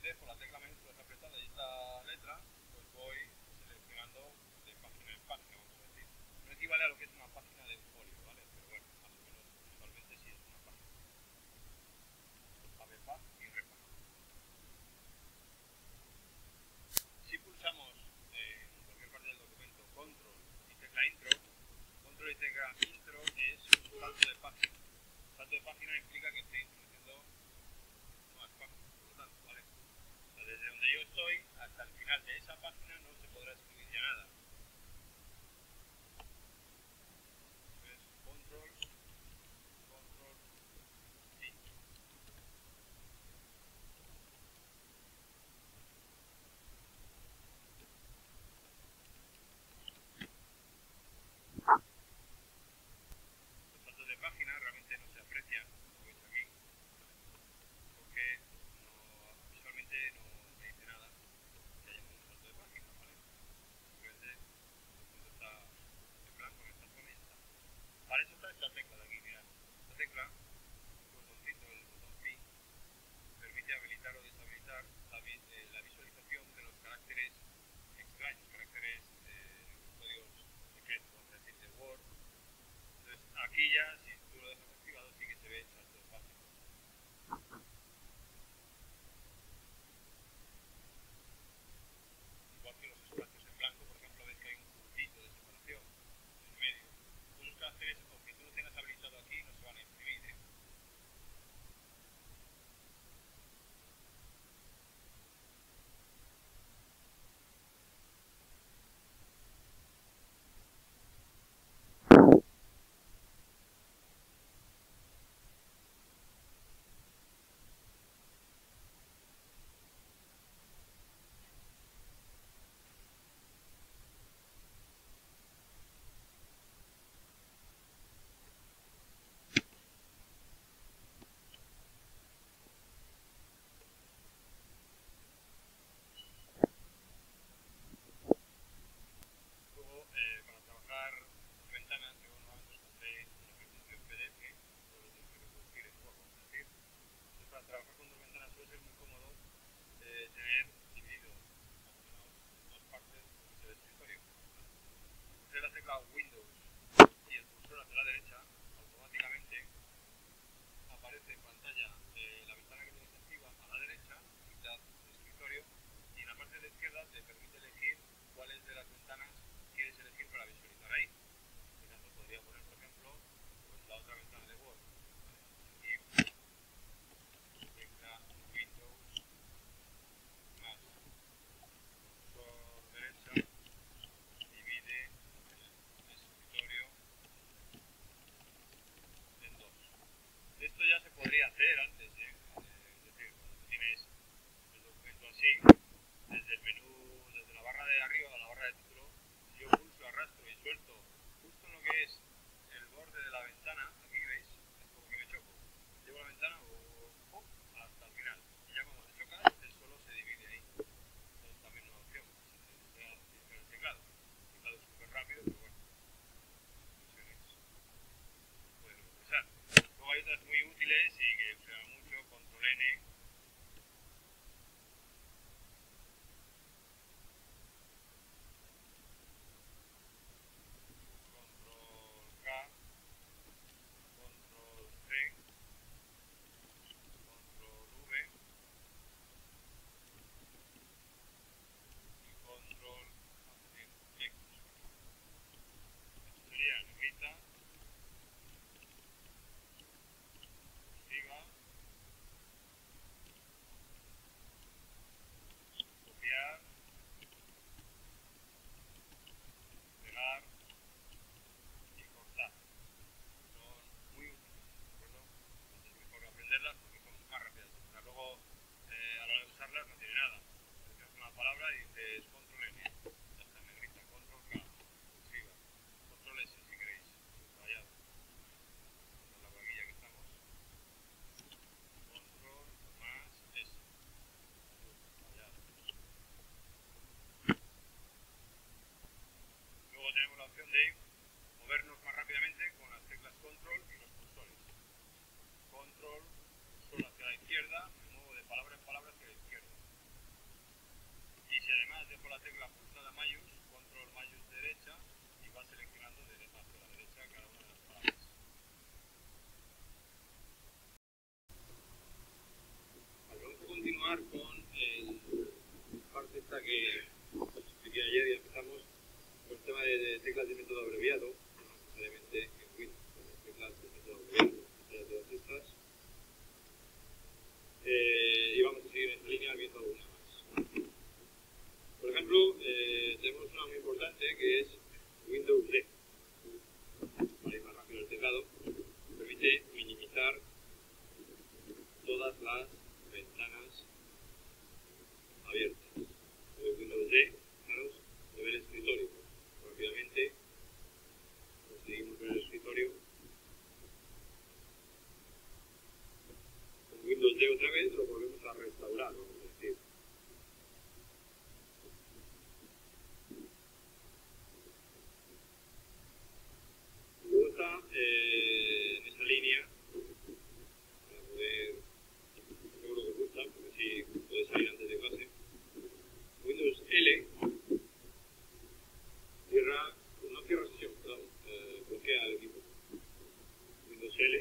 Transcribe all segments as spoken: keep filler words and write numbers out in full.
normalmente por la tecla mayúscula apretada y esta letra, pues voy seleccionando de página en página, vamos a decir. No equivale a lo que es una página de un folio, ¿vale? Pero bueno, más o menos visualmente sí es una página. Abepa y repa. Si pulsamos en cualquier parte del documento control y tecla intro, control y tecla intro es un salto de página. Salto de página implica que estoy introduciendo nuevas páginas, por lo tanto, ¿vale? O sea, desde donde yo estoy hasta el final de esa página no se podrá escribir ya nada. Entonces, control, control, intro. Los saltos de página realmente no se aprecian, como veis aquí, porque no, visualmente no me dice nada que haya un salto de página, ¿vale? Simplemente el documento está en blanco, en esta zona y ya está. Para eso está esta tecla de aquí, mirad. Esta tecla, el botoncito, el botón P, permite habilitar o deshabilitar la, vi eh, la visualización de los caracteres extraños, caracteres, eh, códigos secretos, vamos a decir, de Word. Entonces, aquí ya, si tú lo dejas activado, sí que se ve el salto de página. Igual que los espacios en blanco, por ejemplo, ves que hay un puntito de separación en medio. Tú los caracteres, aunque tú lo tengas habilitado aquí, no se van a imprimir, ¿eh? Luego, eh, para trabajar las ventanas, yo normalmente os pondré un ejercicio en P D F, o lo tenéis que reproducir en Word, vamos a decir. Entonces, para trabajar con dos ventanas suele ser muy cómodo eh, tener dividido más o menos dos partes del escritorio. Si pulsáis la tecla Windows y el cursor hacia la derecha, automáticamente aparece en pantalla eh, la ventana que tenéis activa a la derecha, mitad del escritorio, y en la parte de izquierda te permite elegir cuáles de las ventanas quieres elegir para visualizar ahí. En este caso podría poner, por ejemplo, pues la otra ventana de Word. Aquí, tecla Windows más cursor derecha, divide el escritorio en dos. Esto ya se podría hacer antes, ¿eh? Eh, es decir, cuando tienes el documento así, desde el menú, desde la barra de arriba de la barra de título, si yo pulso, arrastro y suelto justo en lo que es el borde de la ventana, aquí veis, es como que me choco, llevo la ventana o, o, hasta el final, y ya cuando te chocas, el solo se divide ahí. Entonces también una opción, si te desea utilizar el teclado. El teclado es súper rápido, pero bueno, pueden progresar. Luego hay otras muy útiles y que se llaman mucho, control N, control K, control C, control V y control X. Esto sería negrita, cursiva, gracias por la tecla pulsada Mayus, control Mayus derecha y vas seleccionando de derecha hacia la derecha cada una de las palabras. Vale, vamos a continuar con la parte esta que expliqué ayer y empezamos con el tema de, de teclas de método abreviado, no necesariamente en Windows, teclas de método abreviado, ya todas estas. Eh, y vamos a seguir en esta línea viendo alguna más. Por ejemplo, eh, tenemos una muy importante que es Windows D. Para ir más rápido el teclado, permite minimizar todas las ventanas abiertas. El Windows D, fijaros, se ve el escritorio. Rápidamente conseguimos ver el escritorio. Con Windows D otra vez lo volvemos a restaurar, vamos a decir. Luego está eh, en esa línea, para poder, seguro que gusta, porque así puede salir antes de clase. Windows L cierra, no cierra sesión, perdón, eh, bloquea el equipo. Windows L.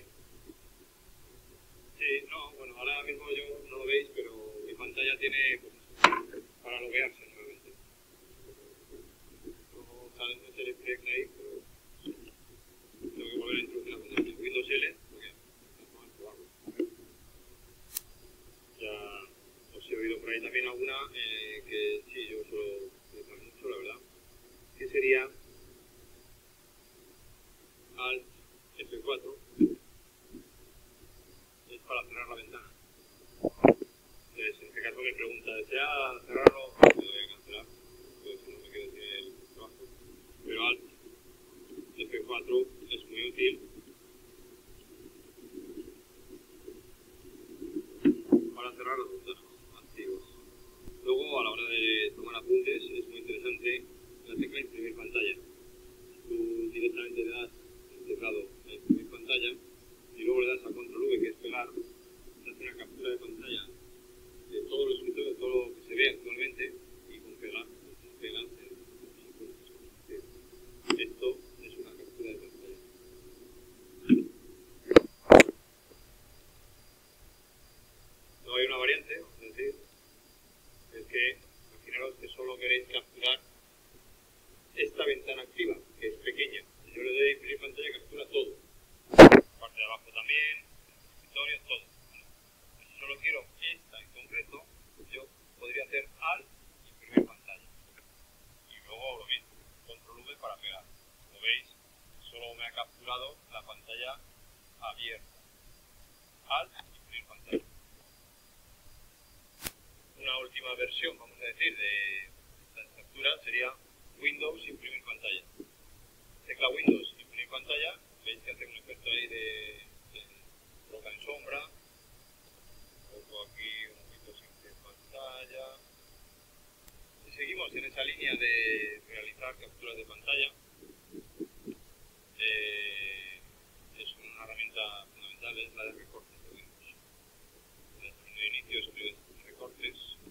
Sí, no, bueno, ahora mismo yo no lo veis, pero mi pantalla tiene pues, para loguearse nuevamente. No sale un select ahí, pero tengo que volver a introducir la pantalla. Windows L, porque vamos a probarlo. Ya os he oído por ahí también alguna eh, que sí, yo suelo utilizar mucho, la verdad. Que sería Alt F cuatro. Es para cerrar la ventana. Entonces, en este caso me pregunta, ¿desea cerrarlo? Lo voy a cancelar, porque si no me quedo sin el trabajo. Pero Alt F cuatro es muy útil para cerrar las ventanas antiguas. Luego, a la hora de tomar apuntes, es muy interesante la tecla imprimir pantalla. Tú directamente le das el teclado a imprimir pantalla y luego le das a control V, que es pegar, se hace una captura de pantalla de todo el escritorio, de todo lo que se ve actualmente, y con pegar, pues, pegas en los apuntes. Esto es una captura de pantalla. Luego hay una variante, vamos a decir, es que imaginaros que solo queréis capturar esta ventana activa, que es pequeña. Si yo le doy a imprimir pantalla, captura todo. Parte de abajo también, el escritorio, todo. Si solo quiero esta en concreto, yo podría hacer Alt y imprimir pantalla. Y luego lo mismo, control V para pegar. Como veis, solo me ha capturado la pantalla abierta. Alt y imprimir pantalla. Una última versión, vamos a decir, de esta captura sería Windows imprimir pantalla. Tecla Windows imprimir pantalla, veis que hace un efecto ahí de, de roca en sombra. Pongo aquí un Windows imprimir pantalla. Si seguimos en esa línea de realizar capturas de pantalla, eh, es una herramienta fundamental, es la de recortes de Windows. En el menú de inicio escribes recortes.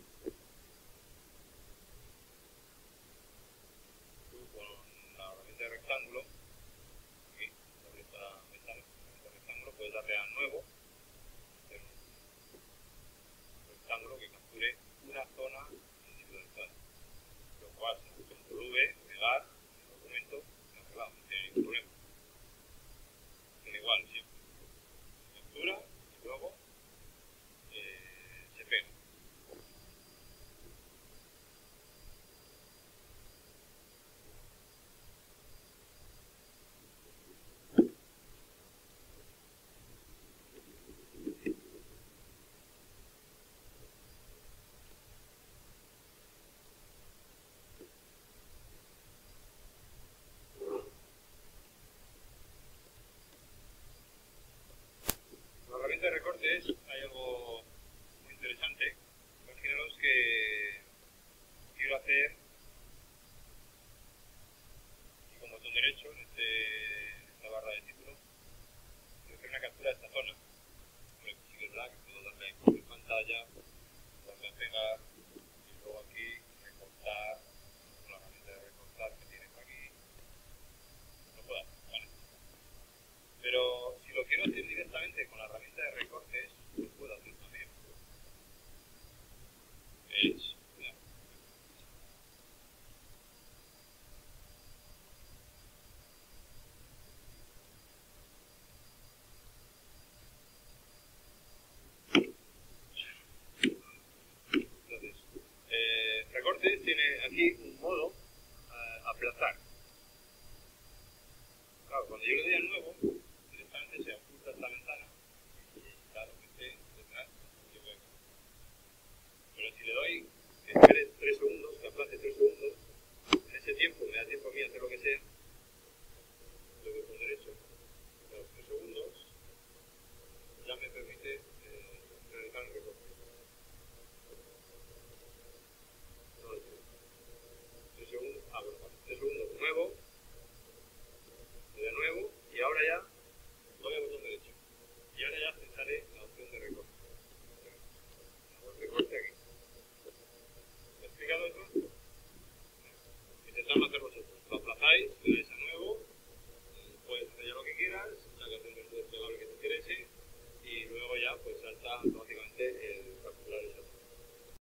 Con la herramienta de rectángulo, aquí, sobre esta ventana, este rectángulo, puedes darle a nuevo, hacer un rectángulo que capture una zona individualizada. Lo cual, control V, pegar el documento, arreglado, no tiene ningún problema. Tiene igual siempre. Captura y luego eh, se pega. La herramienta de recortes, hay algo muy interesante. Imaginaros que quiero hacer, y con botón derecho en, este, en esta barra de título, quiero hacer una captura de esta zona. Por ejemplo, sí que es verdad que puedo darle a imprimir pantalla, darle a pegar, y luego aquí recortar aquí un modo uh, aplazar. Claro, cuando yo le doy a nuevo, directamente se oculta esta ventana y claro que esté detrás, yo veo. Pero si le doy que espere tres segundos, que aplace tres segundos, en ese tiempo me da tiempo a mí a hacer lo que sea, lo que por derecho, los tres segundos ya me permite